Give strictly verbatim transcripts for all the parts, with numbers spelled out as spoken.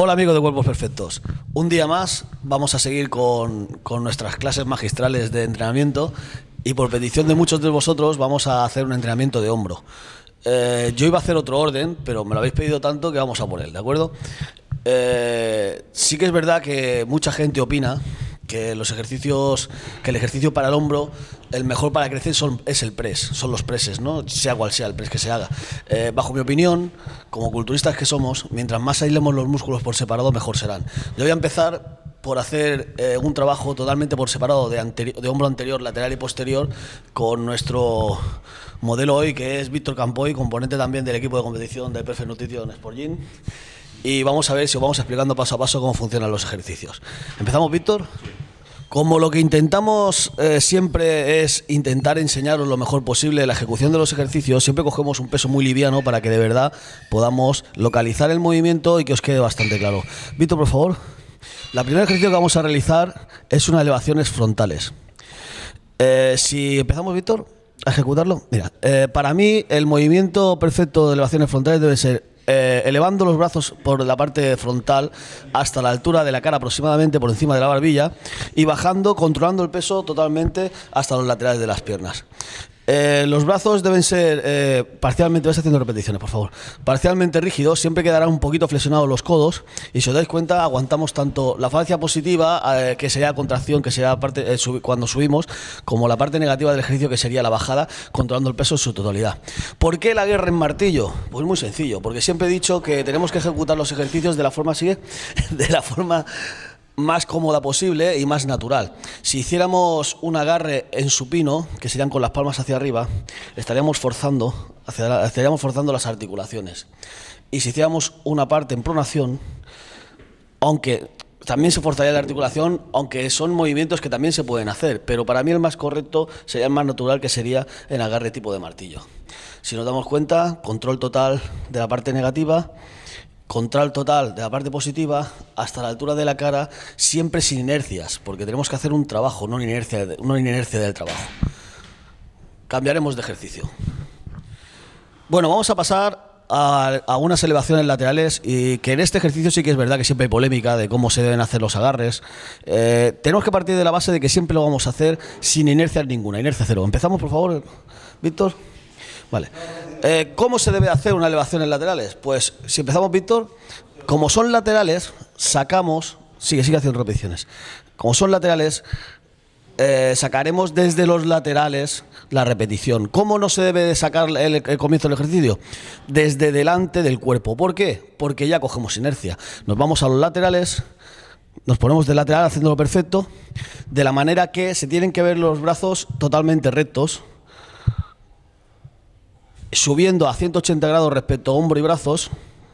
Hola amigos de Cuerpos Perfectos, un día más vamos a seguir con, con nuestras clases magistrales de entrenamiento y por petición de muchos de vosotros vamos a hacer un entrenamiento de hombro. Eh, yo iba a hacer otro orden, pero me lo habéis pedido tanto que vamos a por él, ¿de acuerdo? Eh, sí que es verdad que mucha gente opina que los ejercicios, que el ejercicio para el hombro, el mejor para crecer son, es el press, son los presses, ¿no? Sea cual sea el press que se haga. Eh, bajo mi opinión, como culturistas que somos, mientras más aislemos los músculos por separado, mejor serán. Yo voy a empezar por hacer eh, un trabajo totalmente por separado de, anteri- de hombro anterior, lateral y posterior con nuestro modelo hoy, que es Víctor Campoy, componente también del equipo de competición de Perfect Nutrition Sport Gym. Y vamos a ver si os vamos explicando paso a paso cómo funcionan los ejercicios. ¿Empezamos, Víctor? Como lo que intentamos eh, siempre es intentar enseñaros lo mejor posible la ejecución de los ejercicios, siempre cogemos un peso muy liviano para que de verdad podamos localizar el movimiento y que os quede bastante claro. Víctor, por favor. La primera ejercicio que vamos a realizar es unas elevaciones frontales. Eh, si empezamos, Víctor, a ejecutarlo. Mira, eh, para mí el movimiento perfecto de elevaciones frontales debe ser Eh, elevando los brazos por la parte frontal hasta la altura de la cara, aproximadamente por encima de la barbilla, y bajando, controlando el peso totalmente hasta los laterales de las piernas. Eh, los brazos deben ser eh, parcialmente, vais haciendo repeticiones, por favor, parcialmente rígidos, siempre quedarán un poquito flexionados los codos, y si os dais cuenta, aguantamos tanto la fascia positiva, eh, que sería contracción, que sería parte, eh, sub, cuando subimos, como la parte negativa del ejercicio, que sería la bajada, controlando el peso en su totalidad. ¿Por qué la guerra en martillo? Pues muy sencillo, porque siempre he dicho que tenemos que ejecutar los ejercicios de la forma así, de la forma más cómoda posible y más natural. Si hiciéramos un agarre en supino, que serían con las palmas hacia arriba, estaríamos forzando, hacia, estaríamos forzando las articulaciones. Y si hiciéramos una parte en pronación, aunque también se forzaría la articulación, aunque son movimientos que también se pueden hacer, pero para mí el más correcto sería el más natural, que sería en agarre tipo de martillo. Si nos damos cuenta, control total de la parte negativa, control total de la parte positiva hasta la altura de la cara, siempre sin inercias, porque tenemos que hacer un trabajo, no una inercia, no una inercia del trabajo. Cambiaremos de ejercicio. Bueno, vamos a pasar a, a unas elevaciones laterales, y que en este ejercicio sí que es verdad que siempre hay polémica de cómo se deben hacer los agarres. Eh, tenemos que partir de la base de que siempre lo vamos a hacer sin inercia ninguna, inercia cero. Empezamos, por favor, Víctor. Vale. Eh, ¿Cómo se debe hacer una elevación en laterales? Pues si empezamos, Víctor, como son laterales, sacamos, sigue, sigue haciendo repeticiones. Como son laterales, eh, sacaremos desde los laterales la repetición. ¿Cómo no se debe de sacar el, el comienzo del ejercicio? Desde delante del cuerpo. ¿Por qué? Porque ya cogemos inercia. Nos vamos a los laterales, nos ponemos de lateral haciéndolo perfecto, de la manera que se tienen que ver los brazos totalmente rectos, subiendo a ciento ochenta grados respecto a hombro y brazos.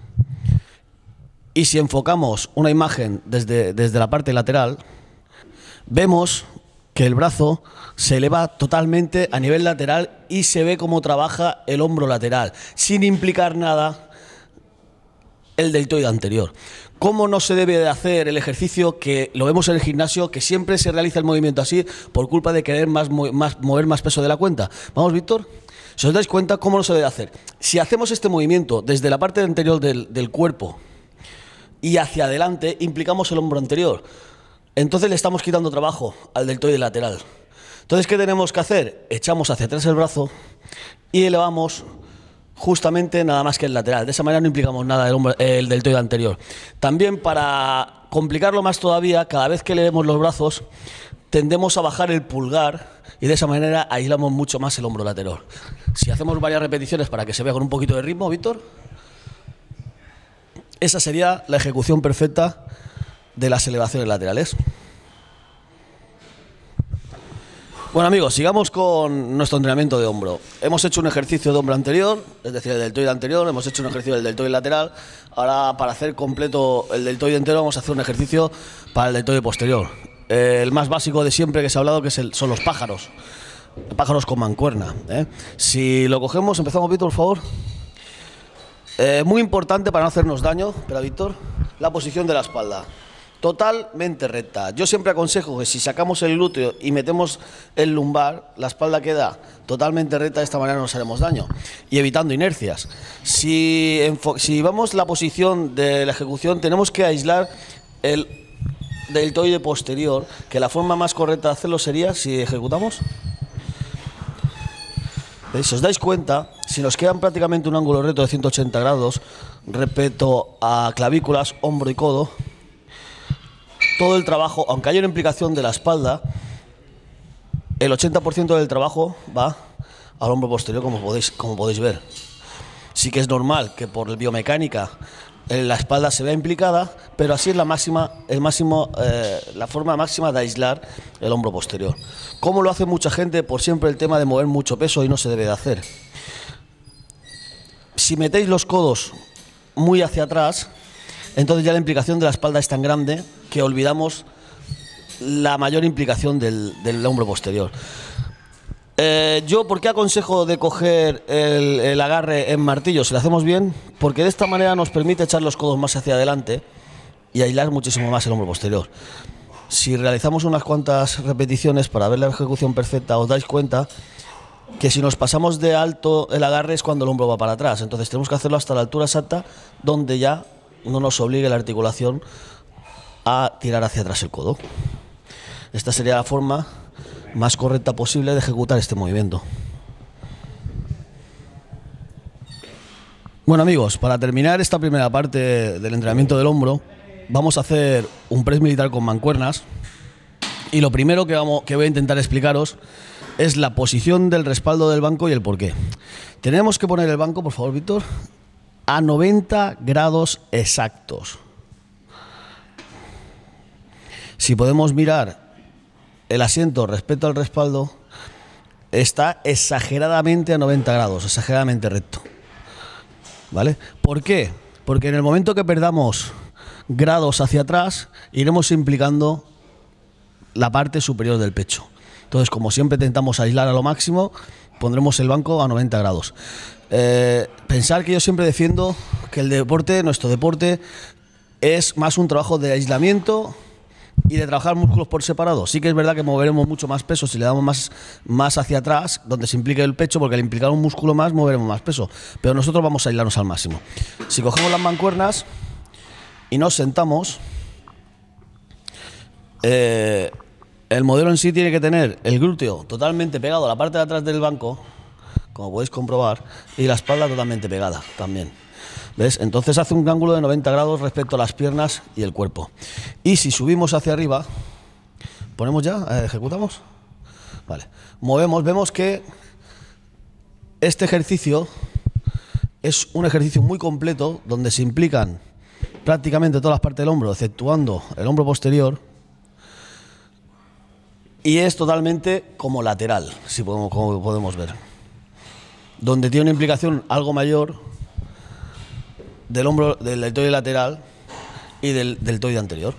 Y si enfocamos una imagen desde, desde la parte lateral, vemos que el brazo se eleva totalmente a nivel lateral y se ve cómo trabaja el hombro lateral, sin implicar nada el deltoide anterior. ¿Cómo no se debe de hacer el ejercicio que lo vemos en el gimnasio, que siempre se realiza el movimiento así por culpa de querer más, más, mover más peso de la cuenta? Vamos, Víctor. Si os dais cuenta, ¿cómo no se debe hacer? Si hacemos este movimiento desde la parte anterior del, del cuerpo y hacia adelante, implicamos el hombro anterior. Entonces le estamos quitando trabajo al deltoide lateral. Entonces, ¿qué tenemos que hacer? Echamos hacia atrás el brazo y elevamos justamente nada más que el lateral. De esa manera no implicamos nada el, hombro, el deltoide anterior. También, para complicarlo más todavía, cada vez que elevemos los brazos, tendemos a bajar el pulgar y de esa manera aislamos mucho más el hombro lateral. Si hacemos varias repeticiones para que se vea con un poquito de ritmo, Víctor, esa sería la ejecución perfecta de las elevaciones laterales. Bueno, amigos, sigamos con nuestro entrenamiento de hombro. Hemos hecho un ejercicio de hombro anterior, es decir, el deltoide anterior, hemos hecho un ejercicio del deltoide lateral. Ahora, para hacer completo el deltoide entero, vamos a hacer un ejercicio para el deltoide posterior. Eh, el más básico de siempre que se ha hablado, que es el, son los pájaros. Pájaros con mancuerna, ¿eh? Si lo cogemos, empezamos, Víctor, por favor. Eh, muy importante para no hacernos daño, espera, Víctor, la posición de la espalda. totalmente recta. Yo siempre aconsejo que si sacamos el glúteo y metemos el lumbar, la espalda queda totalmente recta, de esta manera no nos haremos daño y evitando inercias. Si, si vamos la posición de la ejecución, tenemos que aislar el deltoide posterior, que la forma más correcta de hacerlo sería si ejecutamos. ¿Veis? Si os dais cuenta, si nos quedan prácticamente un ángulo recto de ciento ochenta grados respecto a clavículas, hombro y codo, todo el trabajo, aunque haya una implicación de la espalda, el ochenta por ciento del trabajo va al hombro posterior, como podéis, como podéis ver. Sí que es normal que por biomecánica la espalda se vea implicada, pero así es la máxima, el máximo, eh, la forma máxima de aislar el hombro posterior. ¿Cómo lo hace mucha gente? Por siempre el tema de mover mucho peso y no se debe de hacer. Si metéis los codos muy hacia atrás, entonces ya la implicación de la espalda es tan grande que olvidamos la mayor implicación del, del hombro posterior. Eh, yo, ¿por qué aconsejo de coger el, el agarre en martillo si lo hacemos bien? Porque de esta manera nos permite echar los codos más hacia adelante y aislar muchísimo más el hombro posterior. Si realizamos unas cuantas repeticiones para ver la ejecución perfecta, os dais cuenta que si nos pasamos de alto el agarre es cuando el hombro va para atrás. Entonces tenemos que hacerlo hasta la altura exacta donde ya no nos obligue la articulación a tirar hacia atrás el codo. Esta sería la forma más correcta posible de ejecutar este movimiento. Bueno amigos, para terminar esta primera parte del entrenamiento del hombro, vamos a hacer un press militar con mancuernas. Y lo primero que, vamos, que voy a intentar explicaros es la posición del respaldo del banco y el porqué. Tenemos que poner el banco, por favor Víctor, a noventa grados exactos. Si podemos mirar el asiento respecto al respaldo, está exageradamente a noventa grados, exageradamente recto. ¿Vale? ¿Por qué? Porque en el momento que perdamos grados hacia atrás, iremos implicando la parte superior del pecho. Entonces, como siempre intentamos aislar a lo máximo, pondremos el banco a noventa grados. Eh, pensar que yo siempre defiendo que el deporte, nuestro deporte, es más un trabajo de aislamiento y de trabajar músculos por separado. Sí que es verdad que moveremos mucho más peso si le damos más, más hacia atrás, donde se implique el pecho, porque al implicar un músculo más, moveremos más peso. Pero nosotros vamos a aislarnos al máximo. Si cogemos las mancuernas y nos sentamos, eh, el modelo en sí tiene que tener el glúteo totalmente pegado a la parte de atrás del banco, como podéis comprobar, y la espalda totalmente pegada también. ¿Ves? Entonces hace un ángulo de noventa grados respecto a las piernas y el cuerpo. Y si subimos hacia arriba, ponemos ya, eh, ejecutamos. Vale. Movemos, vemos que este ejercicio es un ejercicio muy completo donde se implican prácticamente todas las partes del hombro, exceptuando el hombro posterior. Y es totalmente como lateral, si podemos, como podemos ver. Donde tiene una implicación algo mayor del hombro, del deltoide lateral y del deltoide anterior.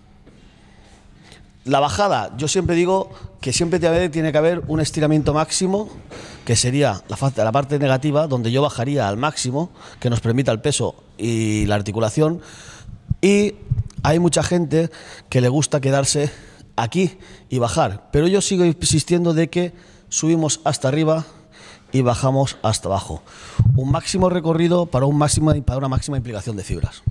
La bajada, yo siempre digo que siempre tiene que haber un estiramiento máximo, que sería la, la parte negativa, donde yo bajaría al máximo, que nos permita el peso y la articulación. Y hay mucha gente que le gusta quedarse aquí y bajar, pero yo sigo insistiendo de que subimos hasta arriba y bajamos hasta abajo. Un máximo recorrido para, un máximo, para una máxima implicación de fibras.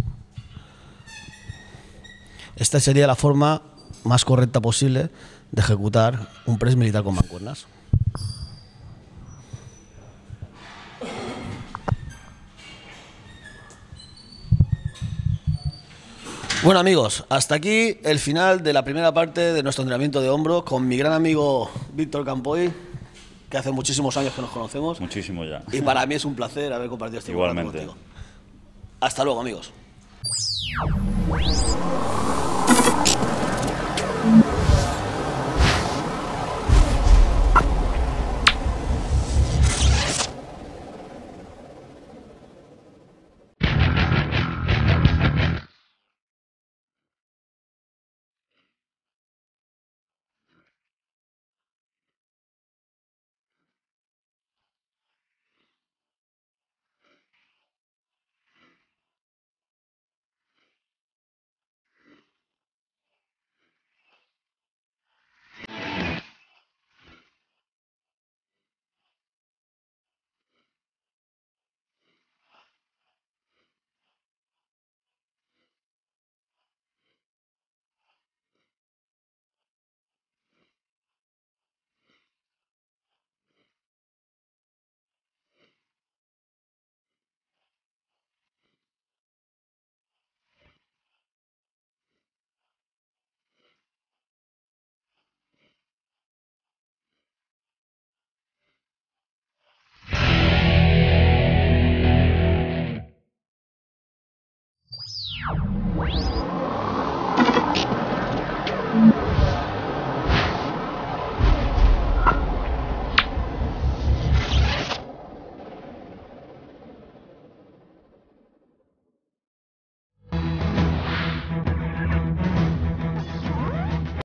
Esta sería la forma más correcta posible de ejecutar un press militar con mancuernas. Bueno amigos, hasta aquí el final de la primera parte de nuestro entrenamiento de hombro con mi gran amigo Víctor Campoy, que hace muchísimos años que nos conocemos. Muchísimo ya. Y para mí es un placer haber compartido este momento contigo. Hasta luego, amigos.